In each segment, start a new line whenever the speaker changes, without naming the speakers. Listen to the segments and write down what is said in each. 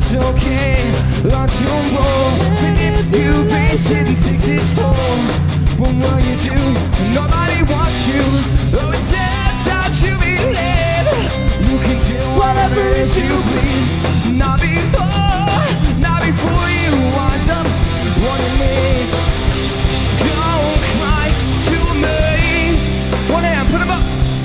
it's okay, not to roll. And if you face it and takes its toll, what will you do? Nobody wants you. Oh, it turns out you believe you can do whatever it is you please. Not before you wind up on your knees. Don't cry to me. One hand, put 'em up.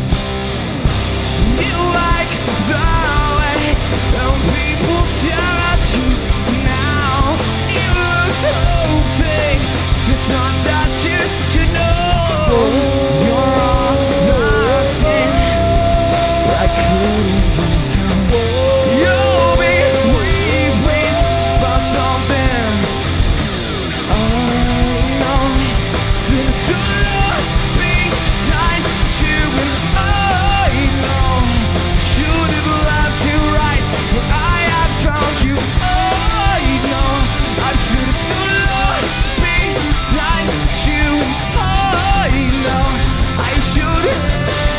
You like the way people stare at you now. You look so fake, just not that you know. You're all nothing. I couldn't do. You'll be replaced by something. I know since you're beside you, and I know should have left you right when I had found you. I know I should have stood beside you. I know I should have.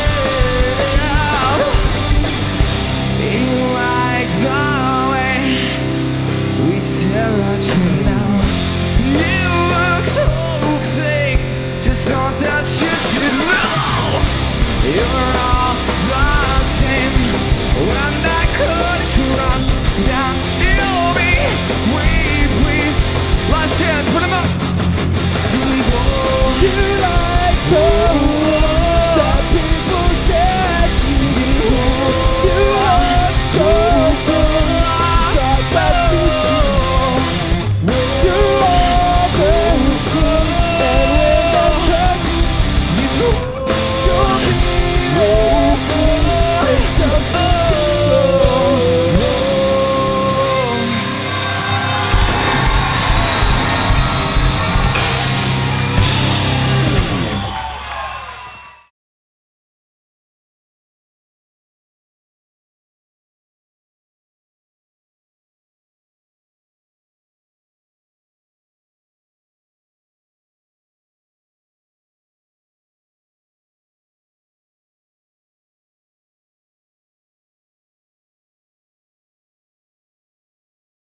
You like the way we stare at you now. You look so fake, just thought that you should know. You're all the same when that curtain drops down.